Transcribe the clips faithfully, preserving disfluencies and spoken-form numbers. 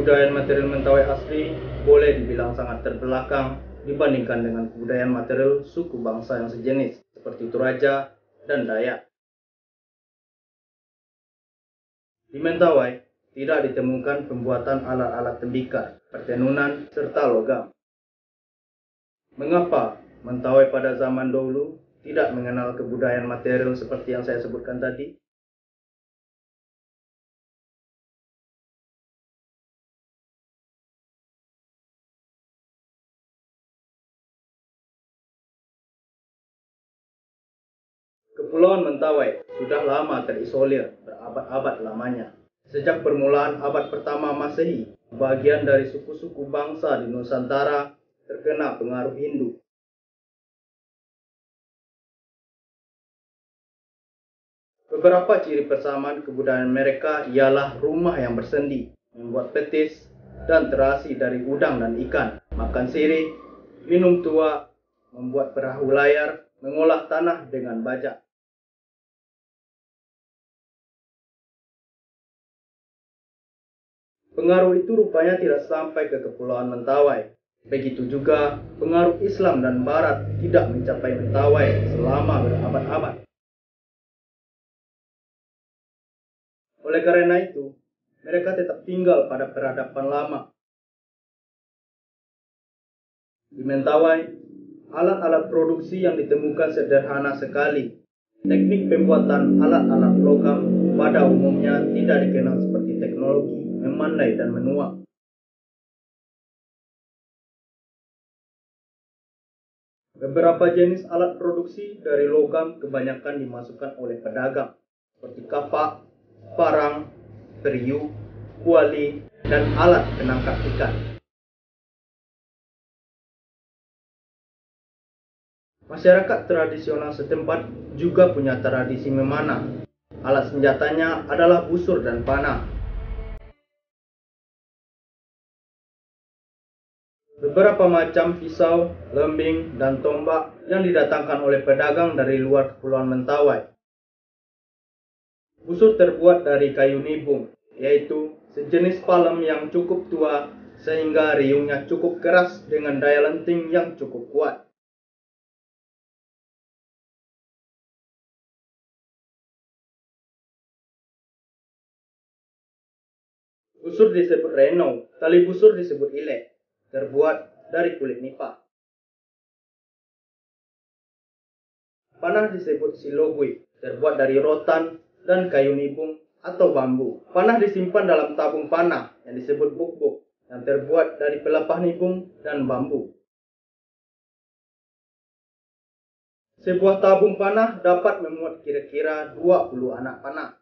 kebudayaan material Mentawai asli boleh dibilang sangat terbelakang dibandingkan dengan kebudayaan material suku bangsa yang sejenis seperti Toraja dan Dayak. Di Mentawai tidak ditemukan pembuatan alat-alat tembikar, pertenunan, serta logam. Mengapa Mentawai pada zaman dahulu tidak mengenal kebudayaan material seperti yang saya sebutkan tadi? Kepulauan Mentawai sudah lama terisolir berabad-abad lamanya. Sejak permulaan abad pertama Masehi, bagian dari suku-suku bangsa di Nusantara terkena pengaruh Hindu. Beberapa ciri persamaan kebudayaan mereka ialah rumah yang bersendi, membuat petis, dan terasi dari udang dan ikan, makan sirih, minum tua, membuat perahu layar, mengolah tanah dengan baja. Pengaruh itu rupanya tidak sampai ke Kepulauan Mentawai. Begitu juga pengaruh Islam dan Barat tidak mencapai Mentawai selama berabad-abad. Oleh karena itu, mereka tetap tinggal pada peradaban lama. Di Mentawai, alat-alat produksi yang ditemukan sederhana sekali. Teknik pembuatan alat-alat logam pada umumnya tidak dikenal seperti teknologi memandai dan menua. Beberapa jenis alat produksi dari logam kebanyakan dimasukkan oleh pedagang, seperti kapak, parang, periuk, kuali, dan alat penangkap ikan. Masyarakat tradisional setempat juga punya tradisi memanah. Alat senjatanya adalah busur dan panah. Beberapa macam pisau, lembing, dan tombak yang didatangkan oleh pedagang dari luar Kepulauan Mentawai. Busur terbuat dari kayu nibung, yaitu sejenis palem yang cukup tua sehingga riungnya cukup keras dengan daya lenting yang cukup kuat. Busur disebut reno, tali busur disebut ilek, terbuat dari kulit nipah. Panah disebut silogui, terbuat dari rotan dan kayu nibung atau bambu. Panah disimpan dalam tabung panah yang disebut buk-buk, yang terbuat dari pelepah nibung dan bambu. Sebuah tabung panah dapat memuat kira-kira dua puluh anak panah.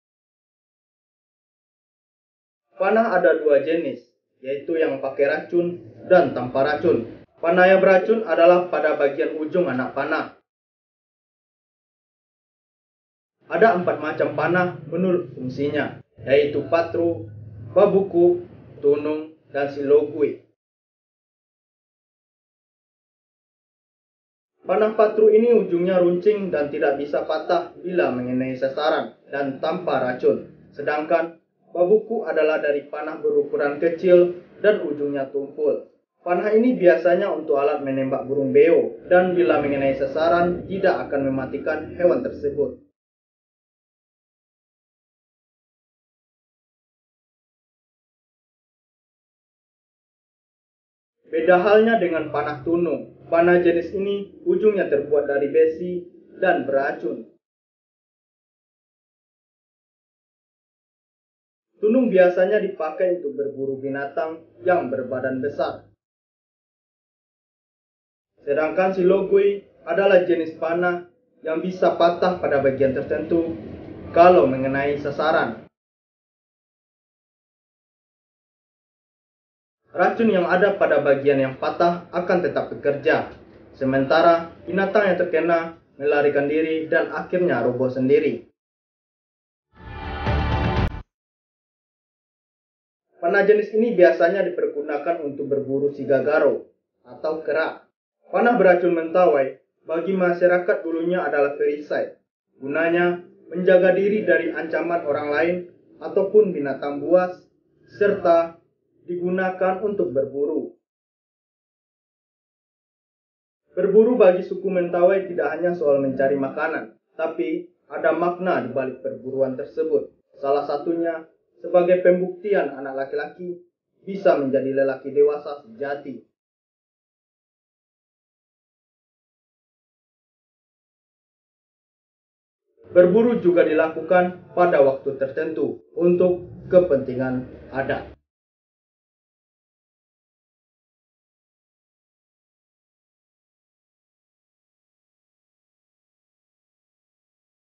Panah ada dua jenis, yaitu yang pakai racun dan tanpa racun. Panah yang beracun adalah pada bagian ujung anak panah. Ada empat macam panah menurut fungsinya, yaitu patru, babuku, tunung, dan silogui. Panah patru ini ujungnya runcing dan tidak bisa patah bila mengenai sasaran dan tanpa racun. Sedangkan babuku adalah dari panah berukuran kecil dan ujungnya tumpul. Panah ini biasanya untuk alat menembak burung beo dan bila mengenai sasaran tidak akan mematikan hewan tersebut. Beda halnya dengan panah tunung. Panah jenis ini ujungnya terbuat dari besi dan beracun. Tunung biasanya dipakai untuk berburu binatang yang berbadan besar. Sedangkan silogui adalah jenis panah yang bisa patah pada bagian tertentu kalau mengenai sasaran. Racun yang ada pada bagian yang patah akan tetap bekerja, sementara binatang yang terkena melarikan diri dan akhirnya roboh sendiri. Panah jenis ini biasanya dipergunakan untuk berburu sigagaro atau kera. Panah beracun Mentawai bagi masyarakat dulunya adalah perisai. Gunanya menjaga diri dari ancaman orang lain ataupun binatang buas, serta digunakan untuk berburu. Berburu bagi suku Mentawai tidak hanya soal mencari makanan, tapi ada makna di balik perburuan tersebut. Salah satunya sebagai pembuktian anak laki-laki bisa menjadi lelaki dewasa sejati. Berburu juga dilakukan pada waktu tertentu untuk kepentingan adat.